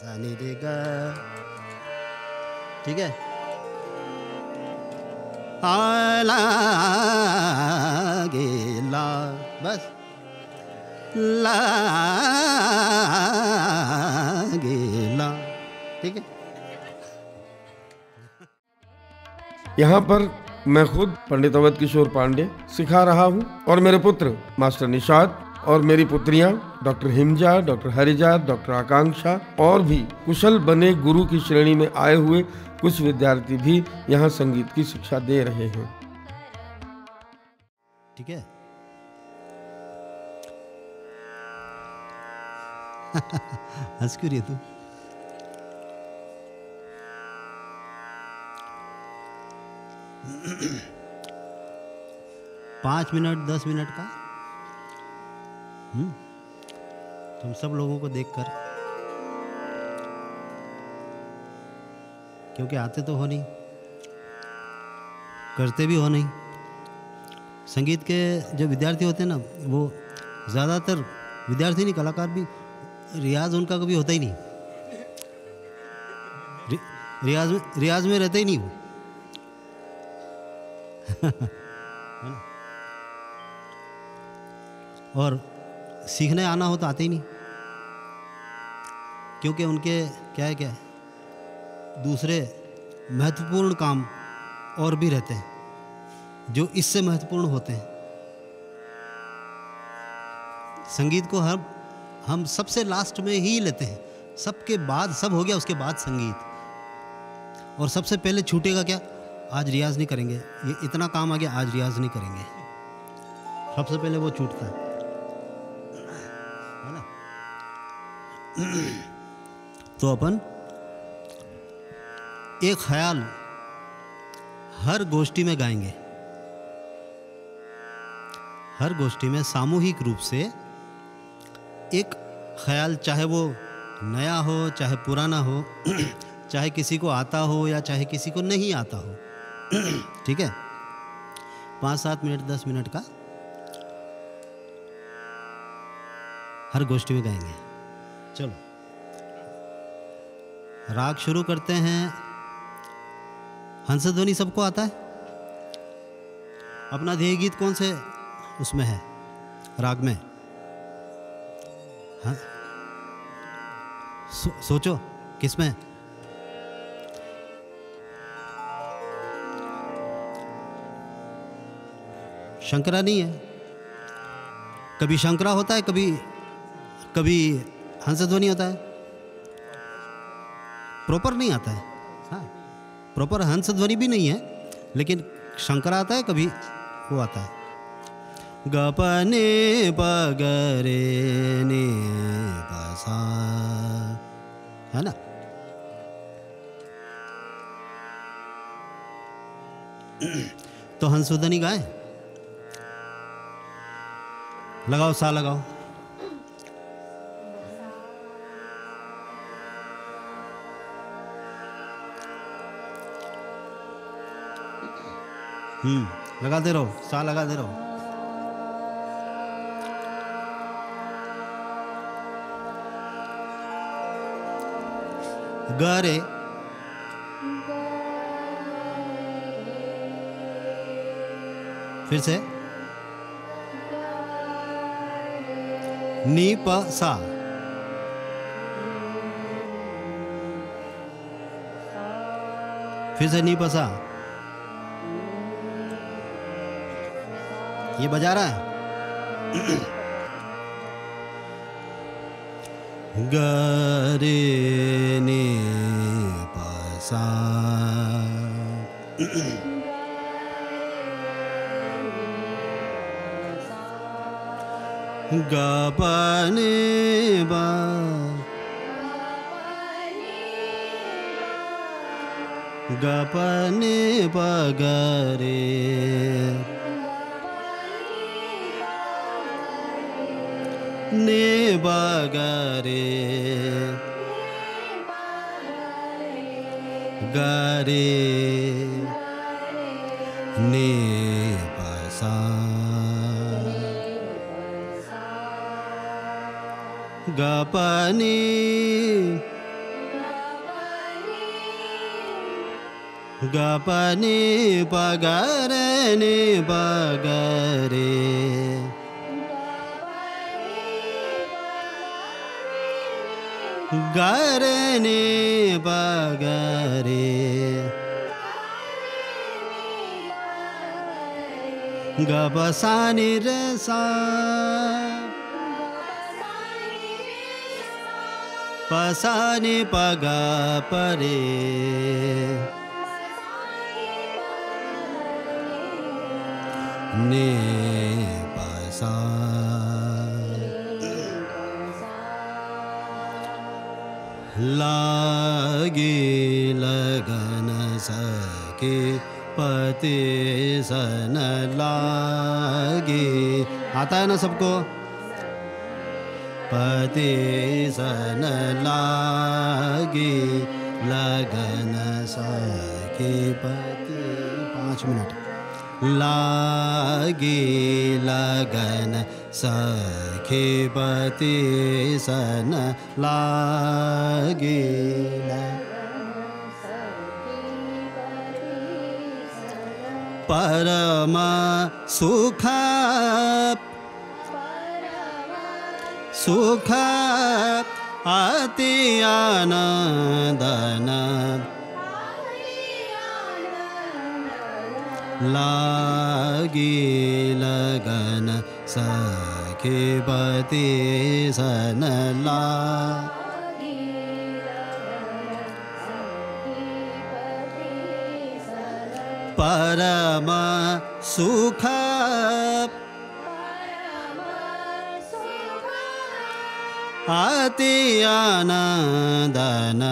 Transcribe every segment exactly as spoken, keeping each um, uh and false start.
सा नी रे गा, ठीक है। आ ला गे ला, बस ला गे ला, ठीक है। यहाँ पर मैं खुद पंडित अवध किशोर पांडे सिखा रहा हूँ और मेरे पुत्र मास्टर निषाद और मेरी पुत्रियां doctor Himja, doctor Harija, doctor Akanksha और भी कुशल बने गुरु की श्रेणी में आए हुए कुछ विद्यार्थी भी यहाँ संगीत की शिक्षा दे रहे हैं। ठीक है। हंस क्यों रही है तू? पाँच मिनट दस मिनट का हम्म तुम सब लोगों को देखकर, क्योंकि आते तो हो नहीं, करते भी हो नहीं। संगीत के जो विद्यार्थी होते हैं ना, वो ज़्यादातर विद्यार्थी नहीं, कलाकार भी, रियाज उनका कभी होता ही नहीं। रि, रियाज में रियाज में रहते ही नहीं वो। और सीखने आना हो तो आते ही नहीं, क्योंकि उनके क्या है क्या है दूसरे महत्वपूर्ण काम और भी रहते हैं जो इससे महत्वपूर्ण होते हैं। संगीत को हम हम सबसे लास्ट में ही लेते हैं, सबके बाद, सब हो गया उसके बाद संगीत। और सबसे पहले छूटेगा क्या? आज रियाज नहीं करेंगे, ये इतना काम आ गया, आज रियाज नहीं करेंगे, सबसे पहले वो छूटता है, है ना। तो अपन एक ख्याल हर गोष्ठी में गाएंगे, हर गोष्ठी में सामूहिक रूप से एक ख्याल, चाहे वो नया हो चाहे पुराना हो, चाहे किसी को आता हो या चाहे किसी को नहीं आता हो, ठीक है। पाँच सात मिनट दस मिनट का हर गोष्ठी में गाएंगे। चलो राग शुरू करते हैं। हंसध्वनि सबको आता है? अपना ध्येय गीत कौन से उसमें है राग में? हाँ सो, सोचो किसमें? शंकरा नहीं है, कभी शंकरा होता है, कभी कभी हंसध्वनि होता है, प्रॉपर नहीं आता है। हाँ प्रॉपर हंसध्वनि भी नहीं है, लेकिन शंकरा आता है, कभी वो आता है। गपने पगरे ने पसा, है ना। तो हंसध्वनि गाए, लगाओ सा लगाओ। हम्म लगाते रहो, सा लगाते रहो। ग रे, फिर से नी प सा, फिर से नी प सा। ये बजा रहा है। ग रे ने प सा, ग प ने ब, ग प ने प ग रे, ने ब ग रे, ग रे ने प सा, ग प ने गपनी पगरनी पगरे गरनी पगरे गपसानी रे सा पसानी पग परे ने पसा लागे लगन सके पति सन लागे। आता है ना सबको? पति सन लागे लगन सके पति। पाँच मिनट। लागे लगन सखे पति सन लागे परम सुख सुख अति आनंदन लागे लगन सखे पति सन ला परम सुख अति आनंदन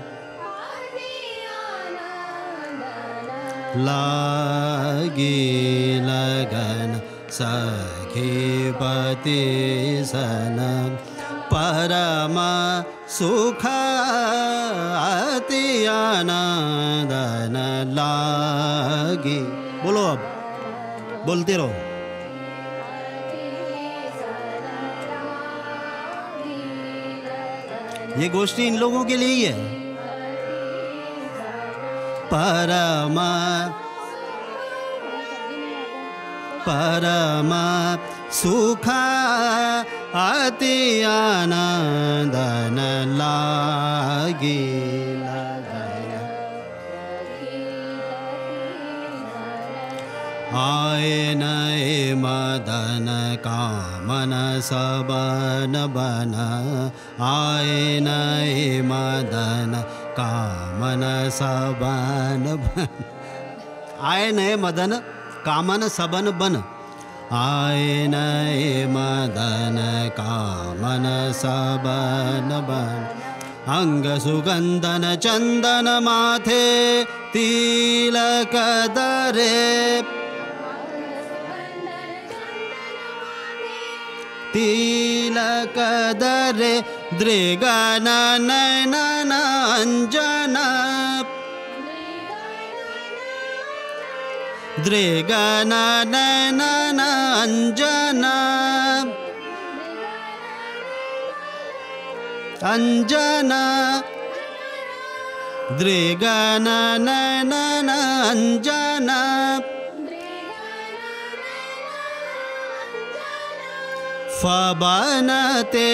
लागे लगन सखे पति सन परम सुख अति आनंदन लागे। बोलो अब, बोलते रहो। ये गोष्ठी इन लोगों के लिए ही है। परम परम सुख अति आनंदन लागे आए नए मदन कामन सबन बन आए नए मदन कामन सबन बन आए नए मदन कामन सबन बन आए नए मदन कामन सबन बन अंग सुगंधन चंदन माथे तिलक दरे तिलक दरे दृगन नयन अंजन दृगन नयन अंजन अंजन दृगन नयन अंजन फबनते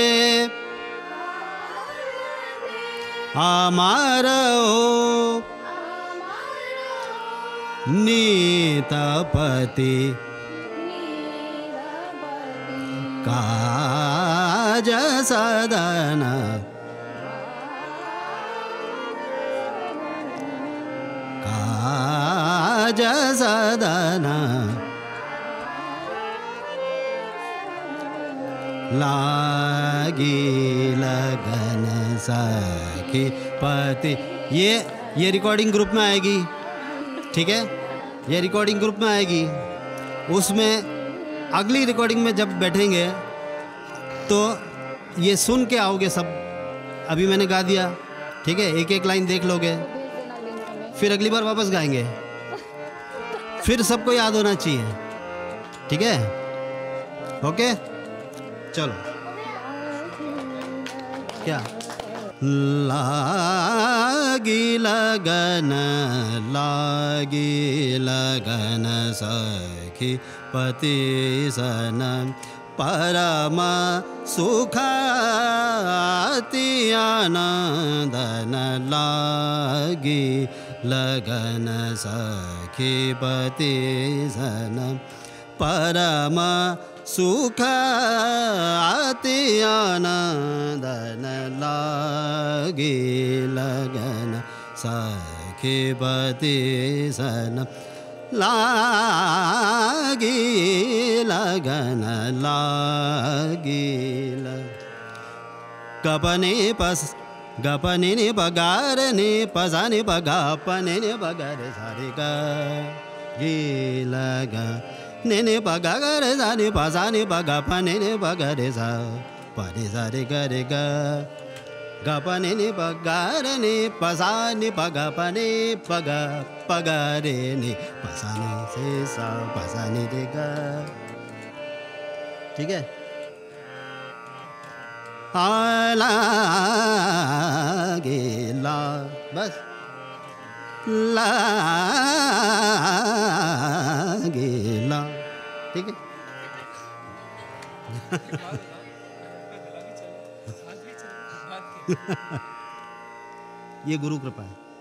अमर नीतपति काज सदन काज सदन लागी लगन सखी पति। ये ये रिकॉर्डिंग ग्रुप में आएगी, ठीक है, ये रिकॉर्डिंग ग्रुप में आएगी। उसमें अगली रिकॉर्डिंग में जब बैठेंगे तो ये सुन के आओगे सब। अभी मैंने गा दिया, ठीक है, एक एक लाइन देख लोगे, फिर अगली बार वापस गाएंगे, फिर सबको याद होना चाहिए, ठीक है, ओके। चलो क्या लागी लगन लागी लगन सखी पति सन परम सुख अति आनंदन लागी लगन सखी पति सन परम सुख अति आनंदन लागी लगन सखी पति सन लागी लगन लागी गपने पस गपने ने बगार ने पसाने बगा पने ने बगार सारे गा गे लगा ने ने बगा रे सा ने पसा ने बगा पने ने बगा रे सा पने सा रे गा रे गा गपने ने बगा रे ने पसा ने बगा पने पगा पगा रे ने पसा ने से सा पसा ने रे गा। ठीक है। लागे ला बस लागे ला। ठीक है। ये गुरु कृपा है।